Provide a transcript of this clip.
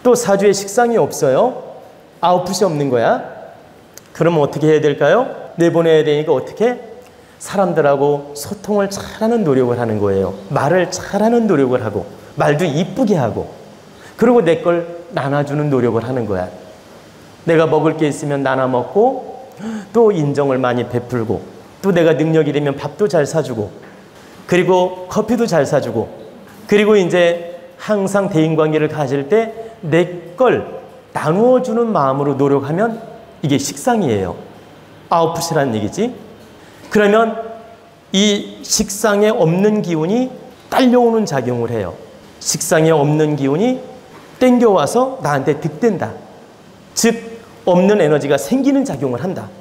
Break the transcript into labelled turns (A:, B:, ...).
A: 또 4주에 식상이 없어요. 아웃풋이 없는 거야. 그러면 어떻게 해야 될까요? 내보내야 되니까 어떻게? 사람들하고 소통을 잘하는 노력을 하는 거예요. 말을 잘하는 노력을 하고 말도 이쁘게 하고 그리고 내 걸 나눠주는 노력을 하는 거야. 내가 먹을 게 있으면 나눠 먹고 또 인정을 많이 베풀고 또 내가 능력이 되면 밥도 잘 사주고 그리고 커피도 잘 사주고 그리고 이제 항상 대인관계를 가질 때 내 걸 나누어주는 마음으로 노력하면 이게 식상이에요. 아웃풋이라는 얘기지. 그러면 이 식상에 없는 기운이 딸려오는 작용을 해요. 식상에 없는 기운이 땡겨와서 나한테 득된다. 즉 없는 에너지가 생기는 작용을 한다.